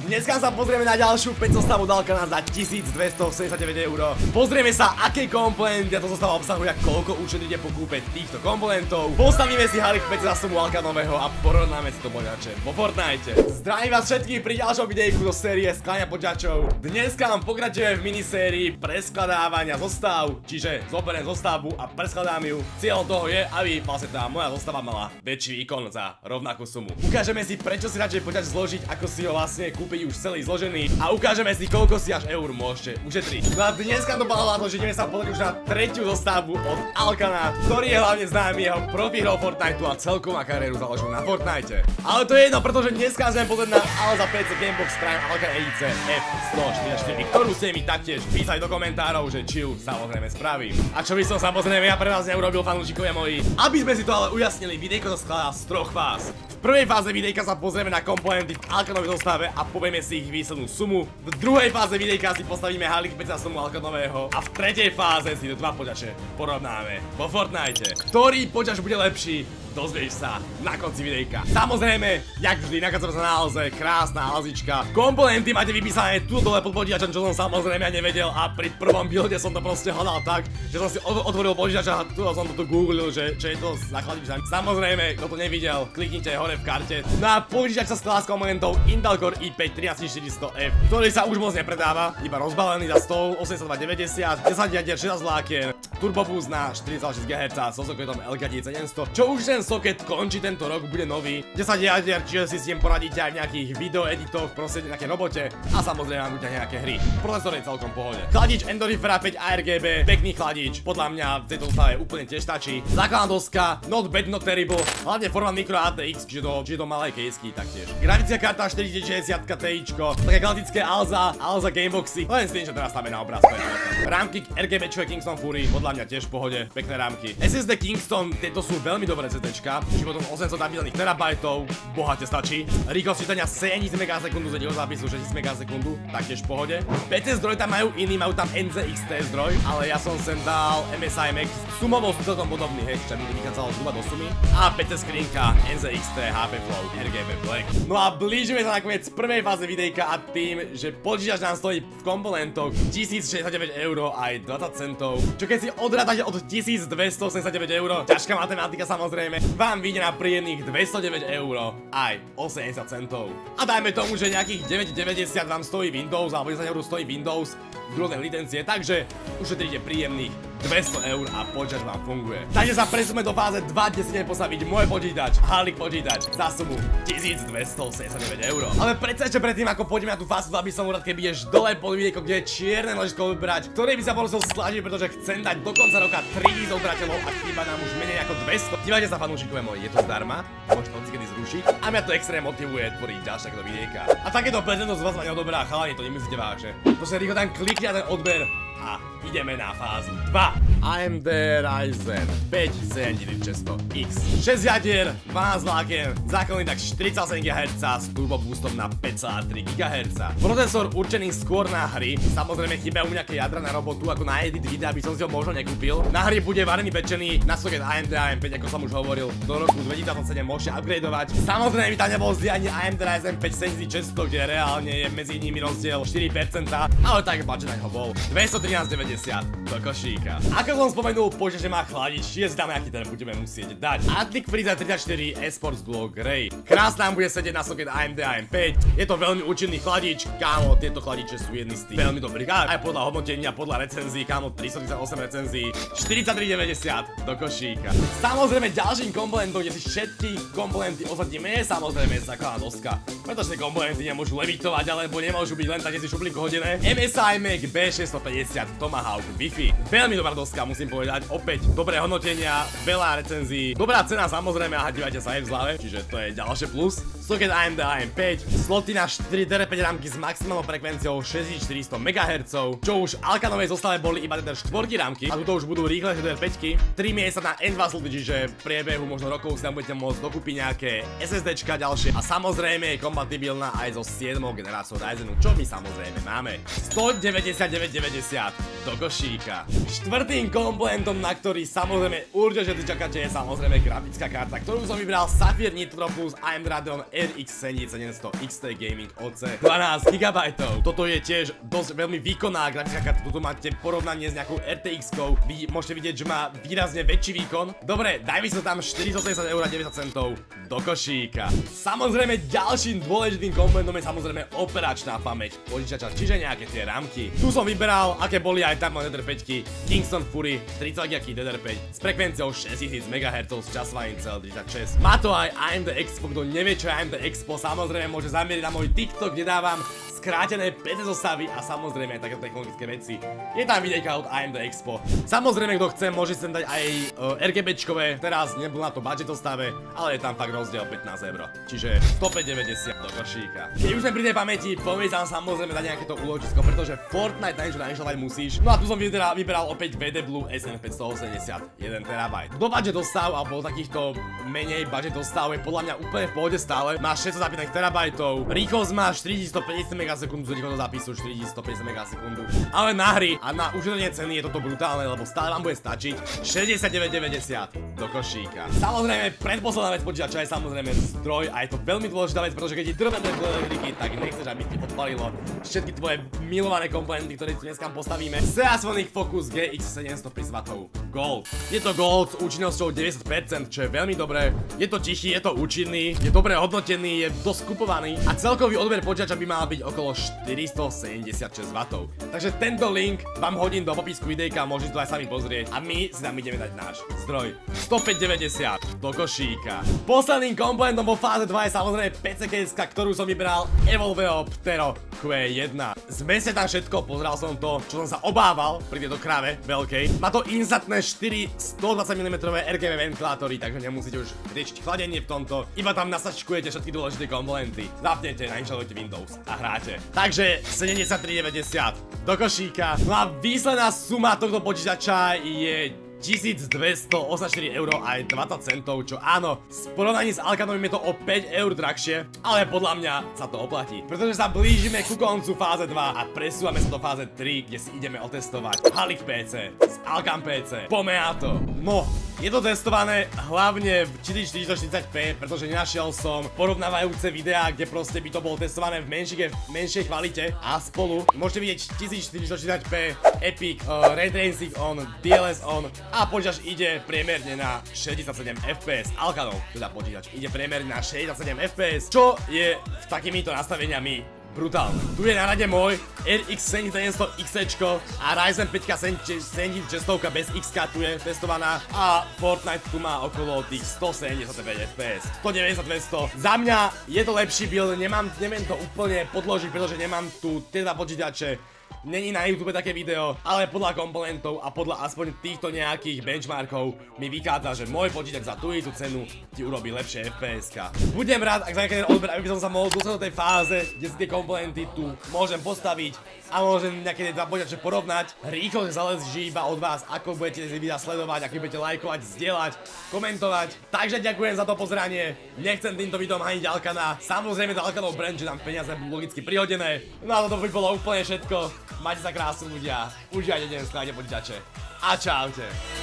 Dneska sa pozrieme na ďalšiu 5 zostavu Alcana za 1279 €. Pozrieme sa, aké komponenty táto zostava obsahuje a koľko ušetríte po kúpe týchto komponentov. Postavíme si Harry v 5 za sumu Alcanového a porovnáme si to poďače vo Fortnite. Zdravím vás všetkých pri ďalšom videjku do série Skláňa poďačov. Dneska vám pokračujeme v minisérii preskladávania zostav, čiže zoberiem zostavu a preskladám ju. Cieľom toho je, aby vlastne tá moja zostava mala väčší výkon za rovnakú sumu. Ukážeme si, prečo si radšej poďač zložiť, ako si ho vlastne kúpiť už celý zložený a ukážeme si, koľko si až eur môžete ušetriť. No a dneska to bolo to, že ideme sa pozrieť už na tretiu zostavu od Alcana, ktorý je hlavne známy jeho profihrou Fortniteu a celkom má kariéru založenú na Fortnite. Ale to je jedno, pretože dneska sme pozrieť na Alza PC Gamebox Prime Alcana EIC F144, ktorú ste mi taktiež písali do komentárov, že či ju samozrejme spravím. A čo by som samozrejme ja pre vás neurobil, fanúšikovia moji. Aby sme si to ale ujasnili, videjko sa skladá z troch fáz. V prvej fáze videjka sa pozrieme na komponenty v Alcanovej zostave a povieme si ich výslednú sumu. V druhej fáze videjka si postavíme Harley za sumu Alcanového a v tretej fáze si dva poďače porovnáme vo Fortnite. Ktorý poďač bude lepší, dozvieš sa na konci videjka. Samozrejme, jak vždy, nachádzame sa na Alze, krásna Alzička. Komponenty máte vypísané tu dole pod počítačom, čo som samozrejme nevedel a pri prvom builde som to proste hľadal tak, že som si otvoril počítač a tu som to googlil, že čo je to základič. Samozrejme, kto to nevidel, kliknite hore v karte. No a počítač sa skladá z komponentov Intel Core i5 13400F, ktorý sa už moc nepredáva, iba rozbalený za 18290, 10 jadier, 16 vlákien, Turbo Boost na 4,6 GHz so soketom LGD 700, čo už ten soket končí tento rok, bude nový, 10 jadier, čiže si s tým poradíte aj v nejakých videoeditoch, proste v nejakej robote a samozrejme vám buďte nejaké hry. Procesor je celkom pohode. Chladič Endorifera 5 ARGB, pekný chladič, podľa mňa v tejto zostave úplne tiež stačí. Základná doska, not bad, not terrible, hlavne forma micro ATX, čiže to malé kejsky taktiež. Grafická karta 4060 Ti, také klasické Alza Gameboxy, len si niečo teraz stáme na obrázku. Rámky RGB Kingston Fury, podľa mňa tiež v pohode, pekné rámky. SSD Kingston, tieto sú veľmi dobré CDčka, či potom 800 nabielných terabajtov, bohate stačí. Rýchlosť čítania 70 MB/s z jeho zápisu 60 MB/s, taktiež v pohode. PC zdroj tam majú iný, majú tam NZXT zdroj, ale ja som sem dal MSI Max, sumovo sú celkom podobný, hej, čo mi vychádzalo zhruba do sumy. A PC skrinka NZXT HP Flow RGB Black. No a blížime sa nakoniec prvej fáze videjka a tým, že počítač nám stojí v komponentoch 1069 € aj 20 centov, čo keď si odrátate od 1289 €, ťažká matematika samozrejme, vám vyjde na príjemných 209 € aj 80 centov. A dajme tomu, že nejakých 9,90 vám stojí Windows, alebo 10 € stojí Windows, rôzne licencie, takže ušetríte príjemných 200 € a počítač vám funguje. Takže sa presúme do fáze 2, kde si ideme postaviť môj počítač, Harley počítač, za sumu 1279 €. Ale predsa ešte predtým, ako pôjdeme na tú fázu 2, by som rád, keby ideš dole pod videjko, kde je čierne ložisko vybrať, ktoré by sa prosil sladiť, pretože chcem dať do konca roka 3000 odberateľov a chýba nám už menej ako 200. Dívajte sa, fanúšikové moji, je to zdarma, môžete to kedy zrušiť a mňa to extrémne motivuje tvoriť ďalšie takéto videjka. A takéto prezentnosť z vás ma neodoberá, chalani, to nemyslíte vážne. Proste rýchlo tam klikni na ten odber a ideme na fázu 2. AMD Ryzen 5 7600X, 6 jadier, 12 vlákien, základný tak 47 GHz s turbo boostom na 5,3 GHz. Procesor určený skôr na hry, samozrejme chýbajú nejaké jadra na robotu, ako na edit videa by som si ho možno nekúpil. Na hry bude varený pečený na soket AMD AM5, ako som už hovoril, do roku 2027 môžete upgradeovať. Samozrejme mi tam nebol zlý ani AMD Ryzen 5 7600, kde reálne je medzi nimi rozdiel 4%, ale tak budget naň ho bol 213,90 do košíka. Ako som spomenul, počítač má chladič, čiže si tam nejaký ten budeme musieť dať. Attic Freezer 34 Esports Duo Grey. Krásne nám bude sedieť na soket AMD AM5. Je to veľmi účinný chladič, kámo, tieto chladiče sú jedny z tých veľmi dobrých. Aj podľa hodnotenia, podľa recenzií, kámo, 338 recenzií, 43,90 do košíka. Samozrejme ďalším komponentom, kde si všetky komponenty osadíme, je samozrejme základná doska. Pretože tie komponenty nemôžu levitovať, alebo nemôžu byť len tak, že si šuplíku hodené. MSI Mac B650 Tomahawk Wi-Fi. Veľmi dobrá doska, musím povedať. Opäť dobré hodnotenia, veľa recenzií. Dobrá cena samozrejme, aha, dívajte sa aj v zľave, čiže to je ďalšie plus. Soket AMD AM5, sloty na 4DDR5 rámky s maximálnou frekvenciou 6400 MHz, čo už v Alcanovej zostave boli iba DDR4 rámky a tuto už budú rýchlejšie DDR5. 3 miesta na N2 sloty, čiže v priebehu možno rokov si tam budete môcť dokúpiť nejaké SSDčka ďalšie a samozrejme je kompatibilná aj so 7. generáciou Ryzenu, čo my samozrejme máme. 199,90 do košíka. Štvrtým komponentom, na ktorý samozrejme určite čakáte, je samozrejme grafická karta, ktorú som vybral Sapphire Nitro plus AMD Radeon RX 7700 XT Gaming OC 12 GB. Toto je tiež dosť veľmi výkonná grafická karta, tuto máte porovnanie s nejakou RTX-kou, vy môžete vidieť, že má výrazne väčší výkon. Dobre, dajme sa tam 480 € 90 centov do košíka. Samozrejme ďalším dôležitým komponentom je samozrejme operačná pamäť počítača, čiže nejaké tie ramky. Tu som vyberal, aké boli aj tam DDR5 Kingston Fury 30 GB DDR5 s frekvenciou 6000 MHz s časovaním CL36. Má to aj AMD Expo, kto nevie čo je AMD Expo, samozrejme môže zamieriť na môj TikTok, kde dávam skrátené PC zostavy a samozrejme aj takéto technologické veci. Je tam videjka od AMD Expo. Samozrejme, kto chce, môže sem dať aj RGBčkové, teraz nebol na to budget zostave, ale je tam fakt rozdiel 15 €. Čiže 105,90 do košíka. Keď už sme pri tej pamäti, poďme tam samozrejme dať nejaké to úložisko, pretože Fortnite na niečo nainštalovať musíš. No a tu som vyberal opäť VD Blue SN580 1 TB. Do budget dostav alebo takýchto menej budget dostav je podľa mňa úplne v pohode stále. Má 600 zapínaných terabajtov, rýchlosť má 4150 MHz z rýchlosti zapisu 4150 MHz. Ale na hry a na ušetrenie ceny je toto brutálne, lebo stále vám bude stačiť 69,90 do košíka. Samozrejme, predposledná vec počítača je samozrejme zdroj a je to veľmi dôležitá vec, pretože keď ti drbe do elektriky, tak nechceš, aby ti podpalilo všetky tvoje milované komponenty, ktoré tu dneska postavíme. Seasonic Focus GX 750 W Gold. Je to Gold s účinnosťou 90%, čo je veľmi dobré. Je to tichý, je to účinný, je dobre hodnotený, je dosť kupovaný a celkový odber počítača by mal byť okolo 476 W. Takže tento link vám hodím do popisku videjka, môžete to aj sami pozrieť a my si tam ideme dať náš zdroj 105,90 do košíka. Posledným komponentom vo fáze 2 je samozrejme PC case, ktorú som vybral Evolveo Ptero Q1. Zmeste tam všetko, pozeral som to, čo som sa obával pri tejto kráve veľkej. Má to instantné 4 120 mm RGB ventilátory, takže nemusíte už riešiť chladenie v tomto, iba tam nasačkujete všetky dôležité komponenty. Zapnete, nainštalujete Windows a hráte. Takže 73,90 do košíka. No a výsledná suma tohto počítača je 1284 € aj 20 centov, čo áno, v porovnaní s Alcanovým je to o 5 € drahšie, ale podľa mňa sa to oplatí, pretože sa blížime ku koncu fáze 2 a presúvame sa do fáze 3, kde si ideme otestovať Halif PC s Alcan PC. Poďme na to. No, je to testované hlavne v 1440p, pretože nenašiel som porovnávajúce videá, kde proste by to bolo testované v menšej kvalite a spolu môžete vidieť 1440p, Epic, Ray Tracing on, DLS on a počítač ide priemerne na 67 FPS. Alcanov, teda počítač, ide priemerne na 67 FPS, čo je s takýmito nastaveniami brutálne. Tu je na rade môj RX 7700 XC a Ryzen 5 7600 bez XK tu je testovaná a Fortnite tu má okolo tých 175 FPS. 190-200. Za mňa je to lepší build, neviem to úplne podložiť, pretože nemám tu tie dva počítače. Není na YouTube také video, ale podľa komponentov a podľa aspoň týchto nejakých benchmarkov mi vychádza, že môj počítač za tú cenu ti urobí lepšie FPS-ka. Budem rád, ak za nejaký odber, aby som sa mohol dostať do tej fáze, kde si tie komponenty tu môžem postaviť a môžem nejaké dva počítače porovnať. Rýchlo záleží iba od vás, ako budete tie videa sledovať, ako budete lajkovať, zdieľať, komentovať. Takže ďakujem za to pozeranie. Nechcem týmto videom haniť Alcana. Samozrejme to Alcanov brand, že tam peniaze budú logicky prihodené. No a toto by bolo úplne všetko. Majte sa krásne ľudia, užívajte deň, skladajte počítače a čaute.